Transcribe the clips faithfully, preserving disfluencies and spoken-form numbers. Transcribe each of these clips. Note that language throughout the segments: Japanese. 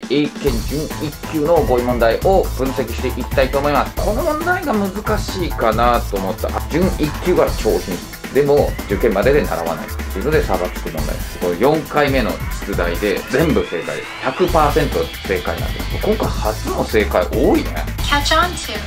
英検準いっ級の語彙問題を分析していきたいと思います。この問題が難しいかなと思った。準いっ級が超品質。でも、受験までで習わないっていうので差がつく問題です。これよんかいめの出題で全部正解です。ひゃくパーセント 正解なんです。今回初の正解多いね。 Catch on to.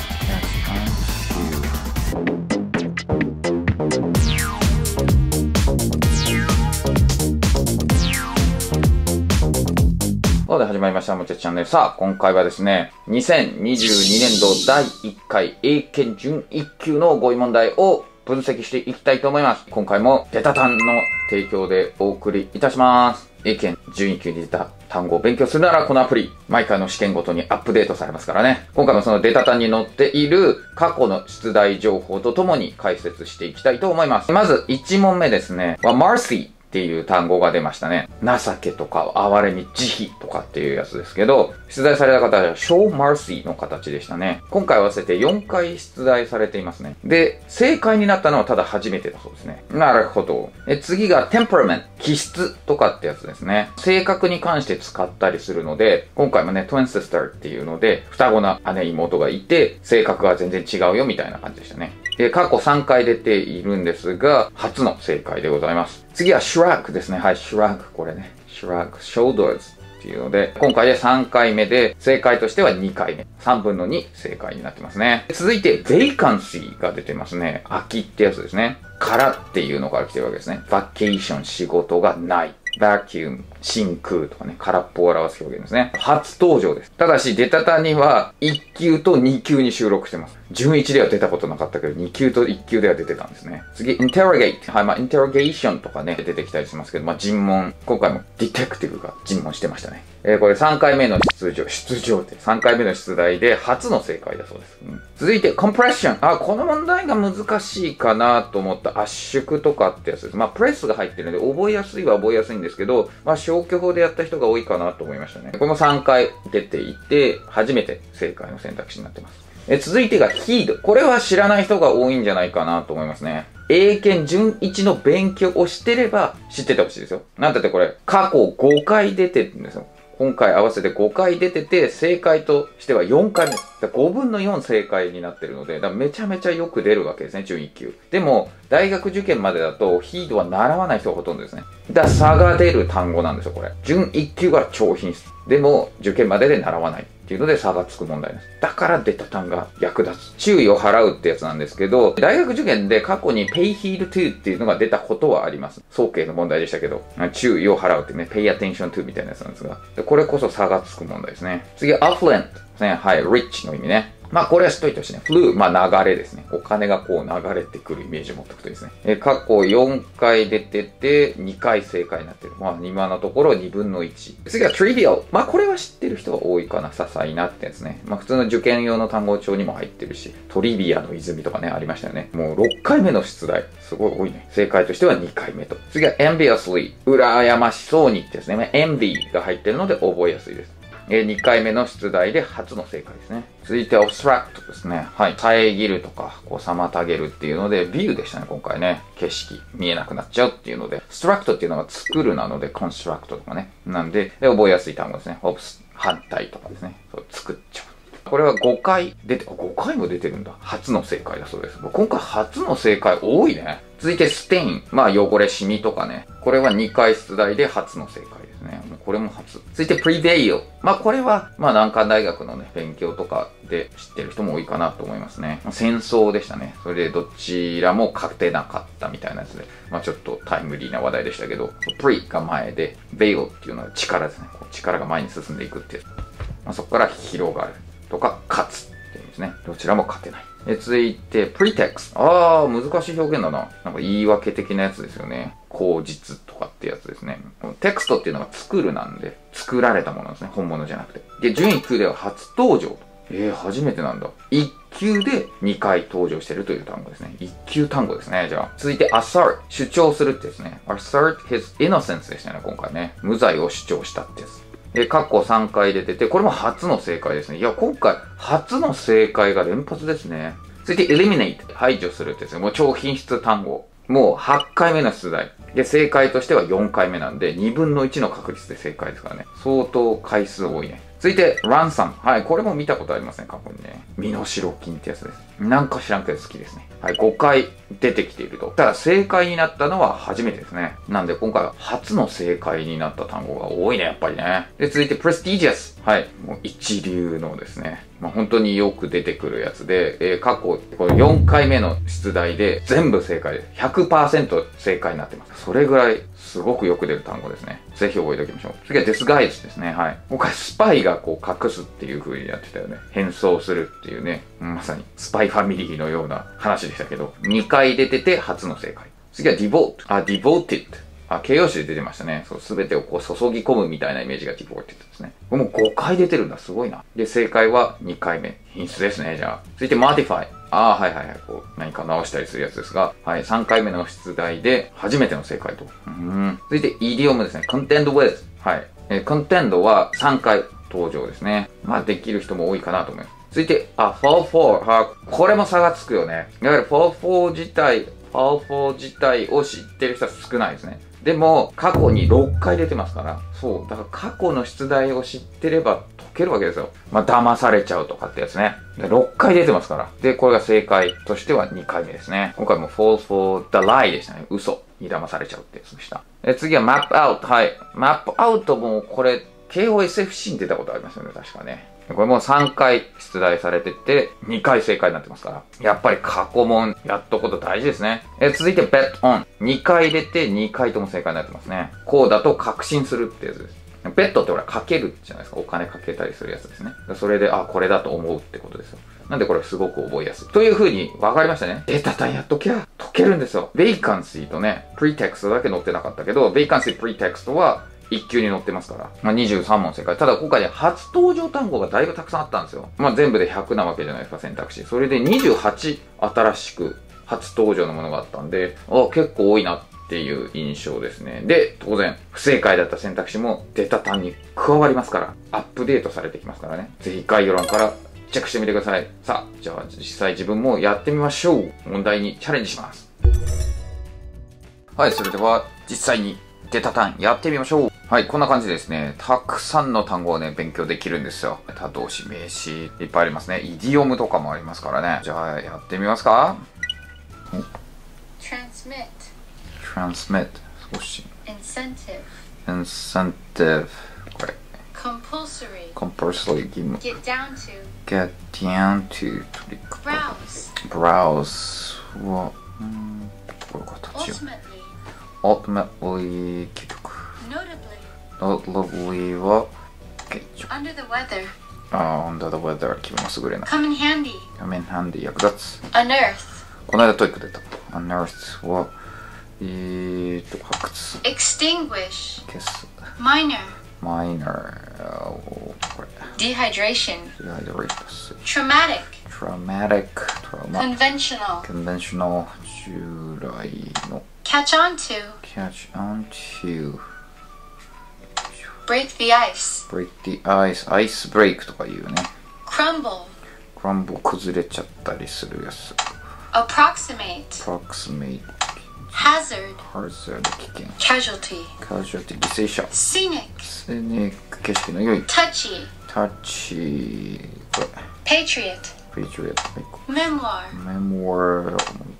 そうで始まりました。もちゃチャンネル。さあ、今回はですね、にせんにじゅうにねんどだいいっかい英検準いっ級の語彙問題を分析していきたいと思います。今回もデタタンの提供でお送りいたします。英検準いっ級に出た単語を勉強するならこのアプリ、毎回の試験ごとにアップデートされますからね。今回もそのデタタンに載っている過去の出題情報とともに解説していきたいと思います。まずいち問目ですね。Mercyっていう単語が出ましたね。情けとか、哀れみ、慈悲とかっていうやつですけど、出題された方は show mercy の形でしたね。今回合わせてよんかい出題されていますね。で、正解になったのはただ初めてだそうですね。なるほど。え次が temperament、気質とかってやつですね。性格に関して使ったりするので、今回もね、twin sister っていうので、双子な姉妹がいて、性格が全然違うよみたいな感じでしたね。で、過去さんかい出ているんですが、初の正解でございます。次は shrug ですね。はい、shrug。これね。shrug, shoulders っていうので、今回でさんかいめで、正解としてはにかいめ。さんぶんのに正解になってますね。続いて、vacancy が出てますね。空きってやつですね。からっていうのから来てるわけですね。vacation、仕事がない。vacuum、真空とかね、空っぽを表す表現ですね。初登場です。ただし、デタタにはいっ級とに級に収録してます。準いちでは出たことなかったけど、に級といっ級では出てたんですね。次、interrogate。はい、まあ、interrogation とかね、出てきたりしますけど、まあ、尋問。今回もディテクティブが尋問してましたね。えー、これさんかいめの出場、出場ってさんかいめの出題で初の正解だそうです。うん、続いて、compression。あ、この問題が難しいかなと思った圧縮とかってやつです。まあ、プレスが入ってるので、覚えやすいは覚えやすいんですけど、まあ、消去法でやった人が多いかなと思いましたね。これもさんかい出ていて、初めて正解の選択肢になってます。え続いてが heed。これは知らない人が多いんじゃないかなと思いますね。英検準いちの勉強をしてれば知っててほしいですよ。なんだってこれ、過去ごかい出てるんですよ。今回合わせてごかい出てて、正解としてはよんかいめ。ごぶんのよん正解になってるので、だからめちゃめちゃよく出るわけですね、準いっ級。でも、大学受験までだと、ヒードは習わない人がほとんどですね。だから差が出る単語なんですよ、これ。準いっ級が超品質。でも、受験までで習わない。っていうので差がつく問題です。だからデタタンが役立つ。注意を払うってやつなんですけど、大学受験で過去に pay heed to っていうのが出たことはあります。早慶の問題でしたけど、注意を払うってね、pay attention to みたいなやつなんですが、これこそ差がつく問題ですね。次は affluent ですね。はい、rich の意味ね。まあこれは知っといてほしいね。flew、まあ流れですね。お金がこう流れてくるイメージを持っておくといいですね。え過去よんかい出てて、にかい正解になってる。まあ今のところにぶんのいち。次は trivial。まあこれは知ってる人が多いかな。些細なってやつね。まあ普通の受験用の単語帳にも入ってるし、トリビアの泉とかね、ありましたよね。もうろっかいめの出題。すごい多いね。正解としてはにかいめと。次は enviously。羨ましそうにってやつね。envy が入ってるので覚えやすいです。えにかいめの出題で初の正解ですね。続いて、obstruct ですね。はい。遮るとか、こう、妨げるっていうので、view でしたね、今回ね。景色、見えなくなっちゃうっていうので、obstruct っていうのが作るなので、construct とかね。なんで、で覚えやすい単語ですね。obs、反対とかですね。そう、作っちゃう。これはごかい出て、ごかいも出てるんだ。初の正解だそうです。今回初の正解多いね。続いて、stain。まあ、汚れ、シミとかね。これはにかい出題で初の正解ですね。もうこれも初。続いて prevail。まあこれは、まあ難関大学のね、勉強とかで知ってる人も多いかなと思いますね。戦争でしたね。それでどちらも勝てなかったみたいなやつで、まあちょっとタイムリーな話題でしたけど、pre が前で、veil っていうのは力ですね。こう力が前に進んでいくっていう。まあそこから広がるとか、勝つっていうんですね。どちらも勝てない。え続いて、pretext。ああ、難しい表現だな。なんか言い訳的なやつですよね。口実とかってやつですね。テクストっていうのが作るなんで、作られたものですね。本物じゃなくて。で、準いっ級では初登場。えー、初めてなんだ。いっ級でにかい登場してるという単語ですね。いっ級単語ですね。じゃあ。続いて、assert。主張するってですね。assert his innocence でしたね、今回ね。無罪を主張したってやつ。で、過去さんかい出てて、これも初の正解ですね。いや、今回、初の正解が連発ですね。続いて、eliminate。排除するってですね。もう超品質単語。もうはちかいめの出題。で、正解としてはよんかいめなんで、にぶんのいちの確率で正解ですからね。相当回数多いね。 続いて、ランサム。はい、これも見たことありますね、過去にね。身代金ってやつです。なんか知らんけど好きですね。はい、ごかい出てきていると。ただ、正解になったのは初めてですね。なんで、今回は初の正解になった単語が多いね、やっぱりね。で、続いて、prestigious。はい、もう一流のですね。まあ、本当によく出てくるやつで、えー、過去、このよんかいめの出題で全部正解で、ひゃくパーセント 正解になってます。それぐらい、すごくよく出る単語ですね。ぜひ覚えておきましょう。次は disguise ですね。はい。今回スパイがこう隠すっていう風にやってたよね。変装するっていうね。まさにスパイファミリーのような話でしたけど、にかい出てて初の正解。次は devote。あ、devoted。あ、形容詞で出てましたね。そう、すべてをこう注ぎ込むみたいなイメージが devoted ですね。もうごかい出てるんだ。すごいな。で、正解はにかいめ。品質ですね。じゃあ。続いて modify。ああ、はいはいはい。こう、何か直したりするやつですが、はい、さんかいめの出題で初めての正解と。うん。続いて、イディオムですね。contend with。はい。えー、contend はさんかい登場ですね。まあ、できる人も多いかなと思います。続いて、あ、fall for。は、これも差がつくよね。いわゆる fall for 自体、fall for 自体を知ってる人は少ないですね。でも、過去にろっかい出てますから、そう。だから過去の出題を知ってれば解けるわけですよ。まあ、騙されちゃうとかってやつね。でろっかい出てますから。で、これが正解としてはにかいめですね。今回も fall for the lie でしたね。嘘に騙されちゃうってやつでした。え次は map out。はい。map out もこれ、ケーオーエスエフシー に出たことありますよね。確かね。これもうさんかい出題されてて、にかい正解になってますから。やっぱり過去問やっとくこと大事ですね。え続いて bet on。にかい出てにかいとも正解になってますね。こうだと確信するってやつです。ベッドってほら、かけるじゃないですか。お金かけたりするやつですね。それで、あ、これだと思うってことですよ。なんでこれすごく覚えやすい。という風に分かりましたね。データ単やっときゃ解けるんですよ。ベイカンシーとね、プリテクストだけ載ってなかったけど、ベイカンシー、プリテクストはいっ級に載ってますから。まあ、にじゅうさん問正解。ただ今回ね、初登場単語がだいぶたくさんあったんですよ。まあ、全部でひゃくなわけじゃないですか、選択肢。それでにじゅうはち新しく初登場のものがあったんで、あ、結構多いなっていう印象ですね。で、当然、不正解だった選択肢もデータ単に加わりますから、アップデートされてきますからね。ぜひ概要欄からチェックしてみてください。さあ、じゃあ実際自分もやってみましょう。問題にチャレンジします。はい、それでは実際にデータ単やってみましょう。はい、こんな感じでですね、たくさんの単語をね、勉強できるんですよ。他動詞、名詞、いっぱいありますね。イディオムとかもありますからね。じゃあ、やってみますか？ transmit transmit 少し incentive incentive これ compulsory compulsory 義務 get down to get down to 取り掛か browse browse はうんこういう形を ultimately ultimately 結局 notably notably は okay, under the weather あー under the weather 気分の優れない come in handy come in handy 役立つ unearth この間トイック出た unearth はえーと発掘 extinguish 消す minor minor これ dehydration dehydrate traumatic traumatic trauma conventional conventional 従来の catch on to catch on to break the ice break the ice ice break とか言うね crumble crumble 崩れちゃったりするやつ approximate approximate hazard hazard 危険 casualty casualty 犠牲者 scenic スネーク景色の良い touchy タッチこれ patriot patriot memoir メモワー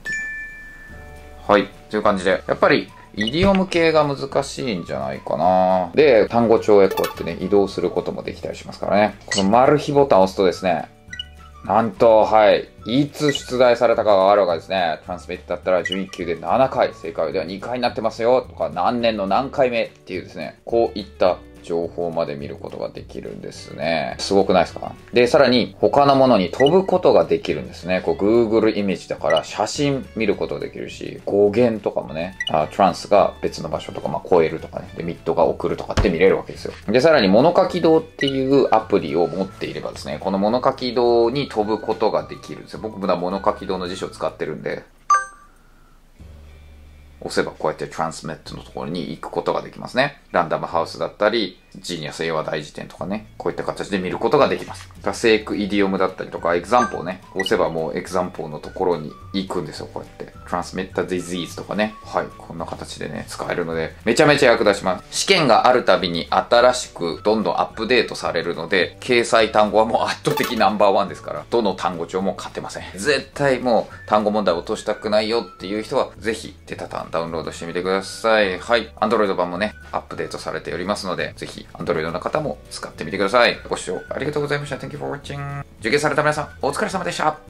はいという感じでやっぱりイディオム系が難しいんじゃないかな。で、単語帳へこうやってね、移動することもできたりしますからね。このマル秘ボタンを押すとですね、なんと、はい、いつ出題されたかがわかるわけですね。トランスミットだったらじゅういっ級でななかい、正解ではにかいになってますよ、とか、何年の何回目っていうですね、こういった情報まで見ることができるんですね。すごくないですか？で、さらに他のものに飛ぶことができるんですね。こう Google イメージだから写真見ることができるし、語源とかもね、あトランスが別の場所とか、まあ、超えるとかね、で、ミッドが送るとかって見れるわけですよ。で、さらに物書き堂っていうアプリを持っていればですね、この物書き堂に飛ぶことができるんですよ。僕も物書き堂の辞書を使ってるんで、押せばこうやって Transmit のところに行くことができますね。 ランダムハウスだったり、ジーニアス英和大辞典とかね、こういった形で見ることができます。セイクイディオムだったりとか、エグザンポーね、押せばもうエグザンポーのところに行くんですよ、こうやって。Transmit the disease とかね。はい、こんな形でね、使えるので、めちゃめちゃ役立ちます。試験があるたびに新しくどんどんアップデートされるので、掲載単語はもう圧倒的ナンバーワンですから、どの単語帳も勝てません。絶対もう単語問題を落としたくないよっていう人は、ぜひデタタンダウンロードしてみてください。はい、Android 版もね、アップデートされておりますので、ぜひ Android の方も使ってみてください。ご視聴ありがとうございました。Thank you for watching. 受験された皆さん、お疲れ様でした。